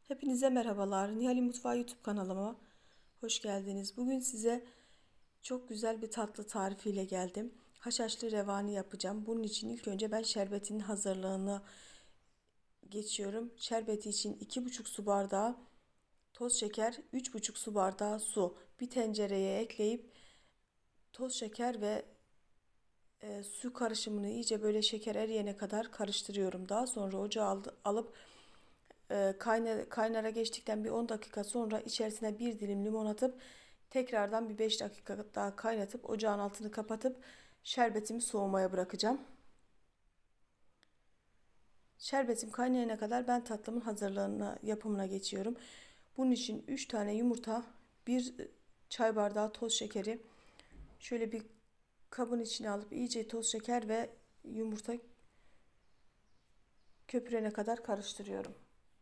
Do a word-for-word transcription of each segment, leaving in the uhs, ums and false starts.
Hepinize merhabalar. Nihal'in Mutfağı YouTube kanalıma hoş geldiniz. Bugün size çok güzel bir tatlı tarifiyle geldim. Haşhaşlı revani yapacağım. Bunun için ilk önce ben şerbetinin hazırlığını geçiyorum. Şerbeti için iki buçuk su bardağı toz şeker, üç buçuk su bardağı su bir tencereye ekleyip toz şeker ve e, su karışımını iyice böyle şeker eriyene kadar karıştırıyorum. Daha sonra ocağa aldı, alıp e, kaynar, kaynara geçtikten bir on dakika sonra içerisine bir dilim limon atıp tekrardan bir beş dakika daha kaynatıp ocağın altını kapatıp şerbetimi soğumaya bırakacağım. Şerbetim kaynayana kadar ben tatlımın hazırlığına, yapımına geçiyorum. Bunun için üç tane yumurta, bir çay bardağı toz şekeri şöyle bir kabın içine alıp iyice toz şeker ve yumurta köpürene kadar karıştırıyorum.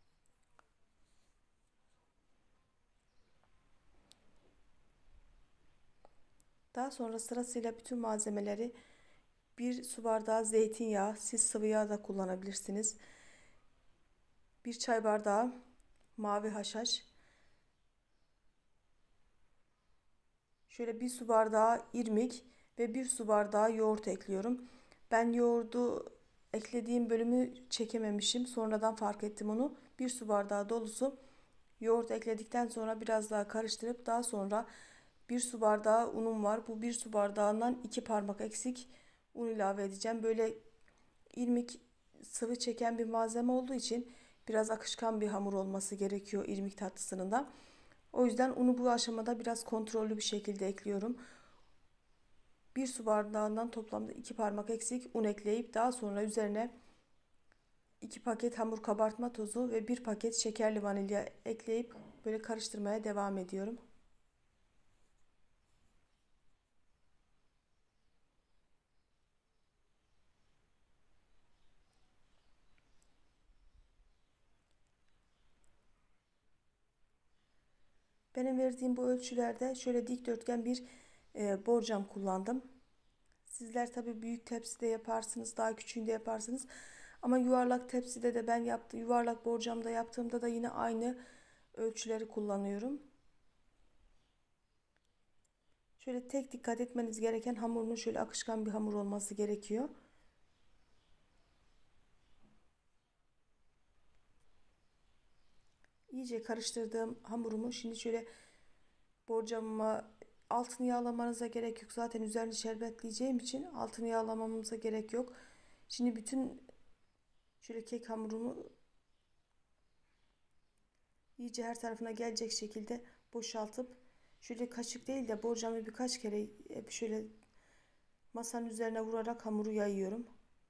Daha sonra sırasıyla bütün malzemeleri bir su bardağı zeytinyağı, siz sıvı yağ da kullanabilirsiniz. Bir çay bardağı mavi haşhaş. Şöyle bir su bardağı irmik ve bir su bardağı yoğurt ekliyorum. Ben yoğurdu eklediğim bölümü çekememişim. Sonradan fark ettim onu. Bir su bardağı dolusu yoğurt ekledikten sonra biraz daha karıştırıp daha sonra bir su bardağı unum var. Bu bir su bardağından iki parmak eksik un ilave edeceğim. Böyle irmik sıvı çeken bir malzeme olduğu için biraz akışkan bir hamur olması gerekiyor irmik tatlısının da. O yüzden unu bu aşamada biraz kontrollü bir şekilde ekliyorum. Bir su bardağından toplamda iki parmak eksik un ekleyip daha sonra üzerine iki paket hamur kabartma tozu ve bir paket şekerli vanilya ekleyip böyle karıştırmaya devam ediyorum. Benim verdiğim bu ölçülerde şöyle dikdörtgen bir e, borcam kullandım. Sizler tabii büyük tepside yaparsınız, daha küçüğünde yaparsınız. Ama yuvarlak tepside de ben yaptım, yuvarlak borcamda yaptığımda da yine aynı ölçüleri kullanıyorum. Şöyle tek dikkat etmeniz gereken hamurun şöyle akışkan bir hamur olması gerekiyor. İyice karıştırdığım hamurumu şimdi şöyle borcamıma altını yağlamanıza gerek yok. Zaten üzerini şerbetleyeceğim için altını yağlamamıza gerek yok. Şimdi bütün şöyle kek hamurumu iyice her tarafına gelecek şekilde boşaltıp şöyle kaşık değil de borcamı birkaç kere hep şöyle masanın üzerine vurarak hamuru yayıyorum.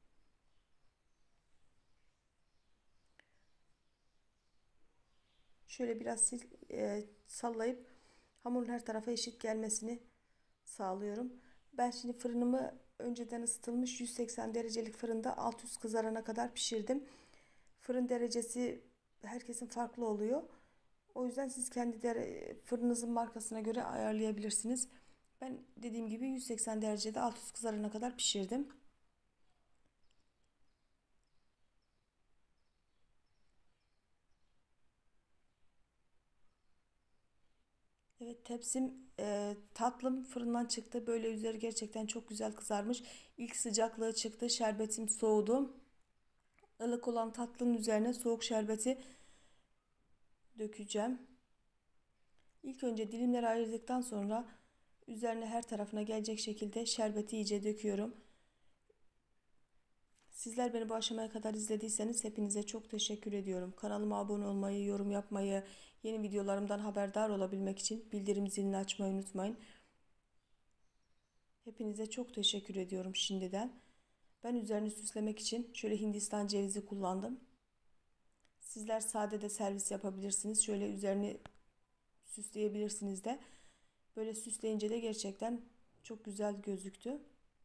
Şöyle biraz sil, e, sallayıp hamurun her tarafa eşit gelmesini sağlıyorum. Ben şimdi fırınımı önceden ısıtılmış yüz seksen derecelik fırında alt üst kızarana kadar pişirdim. Fırın derecesi herkesin farklı oluyor. O yüzden siz kendi fırınınızın markasına göre ayarlayabilirsiniz. Ben dediğim gibi yüz seksen derecede alt üst kızarana kadar pişirdim. Evet, tepsim e, tatlım fırından çıktı. Böyle üzeri gerçekten çok güzel kızarmış. İlk sıcaklığı çıktı. Şerbetim soğudu. Ilık olan tatlının üzerine soğuk şerbeti dökeceğim. İlk önce dilimleri ayırdıktan sonra üzerine her tarafına gelecek şekilde şerbeti iyice döküyorum. Sizler beni bu aşamaya kadar izlediyseniz hepinize çok teşekkür ediyorum. Kanalıma abone olmayı, yorum yapmayı, yeni videolarımdan haberdar olabilmek için bildirim zilini açmayı unutmayın. Hepinize çok teşekkür ediyorum şimdiden. Ben üzerini süslemek için şöyle Hindistan cevizi kullandım. Sizler sade de servis yapabilirsiniz. Şöyle üzerini süsleyebilirsiniz de. Böyle süsleyince de gerçekten çok güzel gözüktü.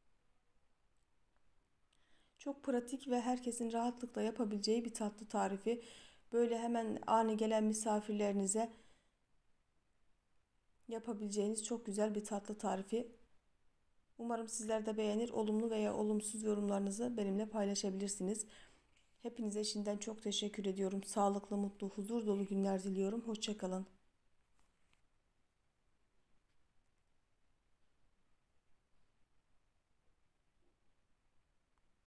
Çok pratik ve herkesin rahatlıkla yapabileceği bir tatlı tarifi. Böyle hemen ani gelen misafirlerinize yapabileceğiniz çok güzel bir tatlı tarifi. Umarım sizler de beğenir. Olumlu veya olumsuz yorumlarınızı benimle paylaşabilirsiniz. Hepinize şimdiden çok teşekkür ediyorum. Sağlıklı, mutlu, huzur dolu günler diliyorum. Hoşça kalın.